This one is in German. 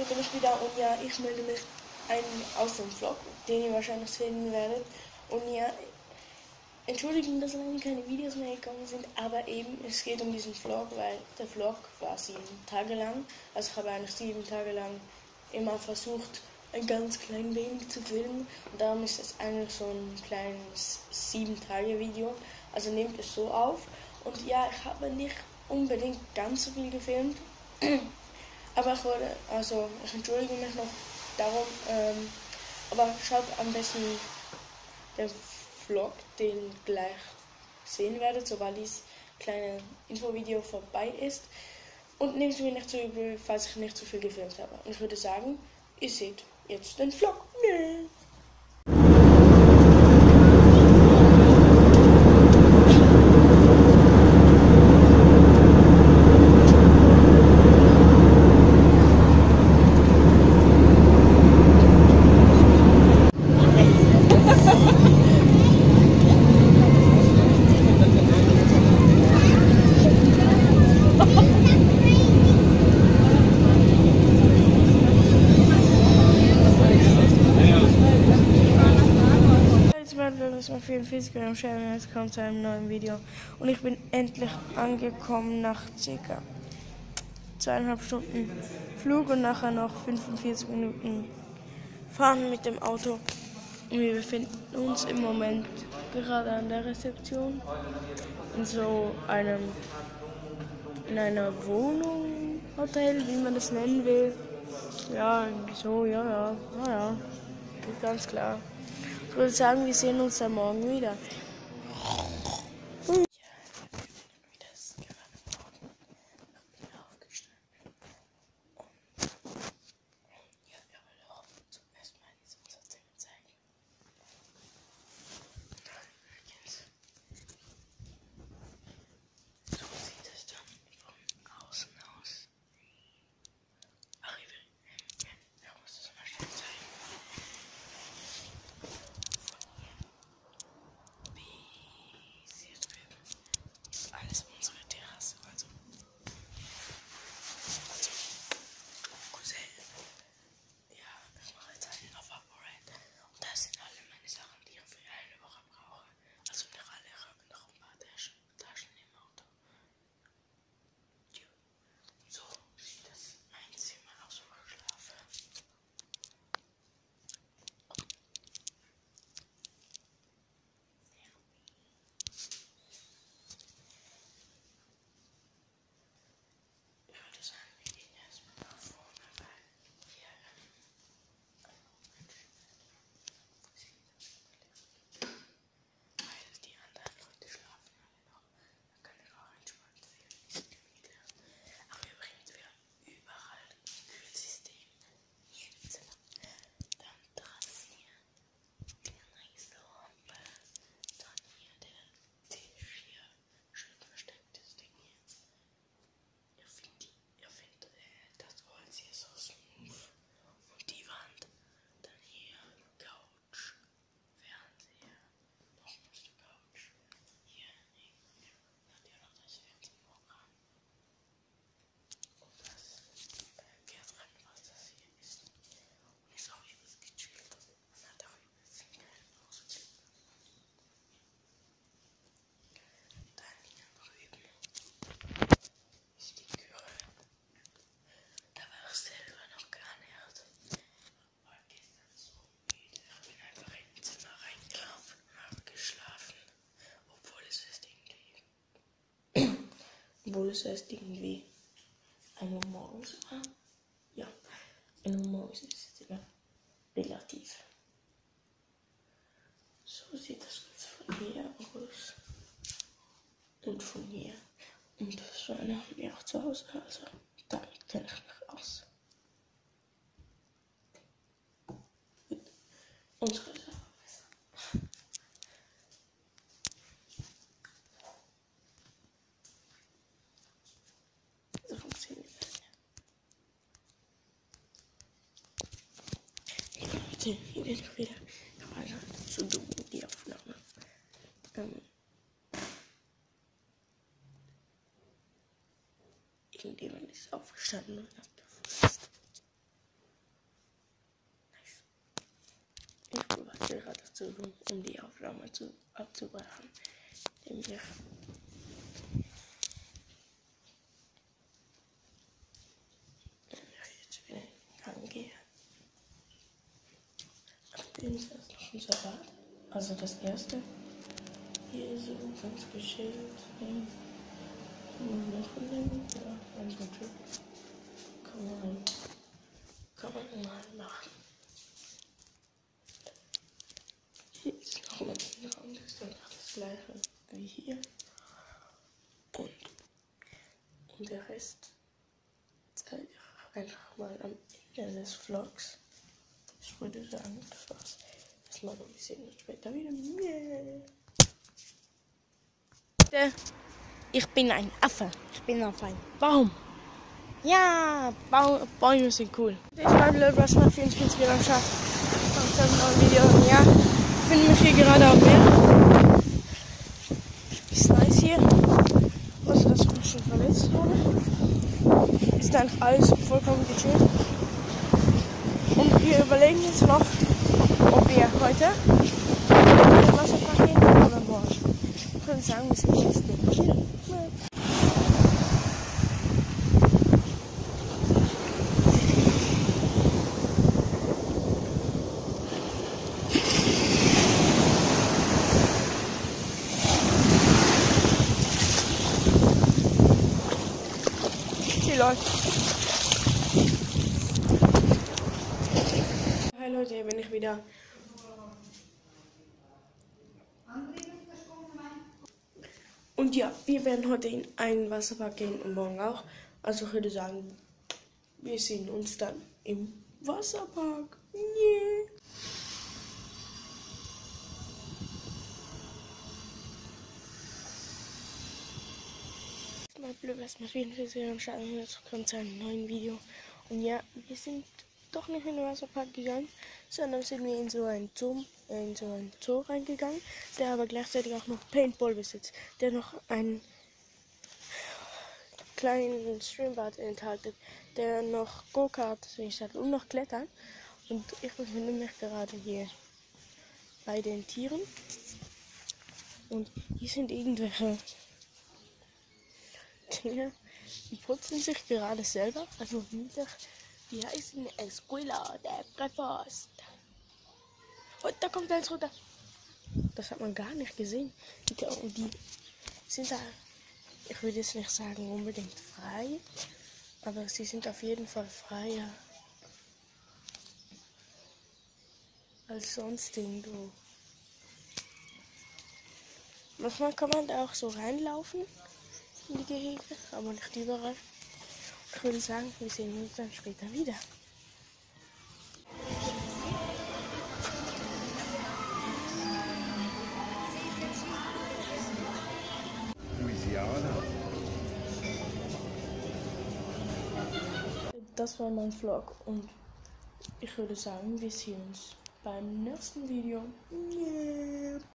hier bin ich wieder und ja, ich melde mich aus dem Vlog, den ihr wahrscheinlich sehen werdet. Und ja, entschuldigen, dass lange keine Videos mehr gekommen sind, aber eben, es geht um diesen Vlog, weil der Vlog war 7 Tage lang. Also ich habe eigentlich 7 Tage lang immer versucht, ein ganz klein wenig zu filmen. Und darum ist es eigentlich so ein kleines 7-Tage-Video. Also nehmt es so auf. Und ja, ich habe nicht unbedingt ganz so viel gefilmt. Aber ich entschuldige mich noch darum. Aber schaut am besten den Vlog, den gleich sehen werdet, sobald dieses kleine Infovideo vorbei ist. Und nehmt mir nicht zu übel, falls ich nicht zu viel gefilmt habe. Und ich würde sagen, ihr seht jetzt den Vlog. Nee. Das war 44 Gramm Scheiben, jetzt kommt zu einem neuen Video. Und ich bin endlich angekommen nach ca. 2,5 Stunden Flug und nachher noch 45 Minuten fahren mit dem Auto. Und wir befinden uns im Moment gerade an der Rezeption in einer Wohnung, Hotel, wie man das nennen will. Ja, irgendwie so, ja, ganz klar. Ich würde sagen, wir sehen uns dann morgen wieder. Obwohl es erst irgendwie 1 Uhr morgens war. Ja, 1 Uhr morgens ist es immer relativ. So sieht das Ganze von hier aus. Und von hier. Und so eine haben wir auch zu Hause. Also damit kenne ich mich aus. Gut. Unsere ist aber besser. So funktioniert das. Leute, hier bin ich wieder. Ich war einfach zu dumm mit die Aufnahme. Irgendjemand ist aufgestanden und hat gefasst. gerade dazu, um die Aufnahme abzubrechen. Nämlich jetzt wieder in den Gang gehe. Dann ist das noch unser Bad. Also das erste. Hier ist so ganz geschält. Ja, ganz gut. Kann man mal machen. Hier ist noch ein Raum, das ist dann das gleiche wie hier. Und der Rest zeige ich einfach mal am Ende des Vlogs. Ich würde sagen, das war's. Erstmal noch ein bisschen und später wieder. Yeah. Ich bin ein Affe. Ich bin auf einem Baum. Ja, Bäume sind cool. Ich bin blöd, was nach 24 Jahren schafft. Ich habe noch ein Video. Und ja, ich finde mich hier gerade am Meer. Ist nice hier. Also, dass ich mich schon verletzt wurde. Ist dann alles vollkommen gechillt. Und wir überlegen jetzt noch, ob wir heute in den Wasserpark gehen oder morgen. Ich würde sagen, wir sind jetzt später. Hi Leute, hier bin ich wieder. Und ja, wir werden heute in einen Wasserpark gehen und morgen auch. Also ich würde sagen, wir sehen uns dann im Wasserpark. Yeah. Mal blöd, was mit vielen Friseuren starten. Jetzt kommt zu einem neuen Video. Und ja, wir sind doch nicht in den Wasserpark gegangen, sondern sind wir in so einen Zoo reingegangen, der aber gleichzeitig auch noch Paintball besitzt, der noch einen kleinen Schwimmbad enthalten, der noch Go-Kart hat und noch Klettern. Und ich befinde mich gerade hier bei den Tieren. Und hier sind irgendwelche Tiere, die putzen sich gerade selber. Also die heißen Esquila, der Breakfast. Und da kommt eins runter. Das hat man gar nicht gesehen. Die sind da, ich würde jetzt nicht sagen unbedingt frei, aber sie sind auf jeden Fall freier als sonst irgendwo. Manchmal kann man da auch so reinlaufen in die Gehege, aber nicht überall. Ich würde sagen, wir sehen uns dann später wieder. Das war mein Vlog und ich würde sagen, wir sehen uns beim nächsten Video. Yeah.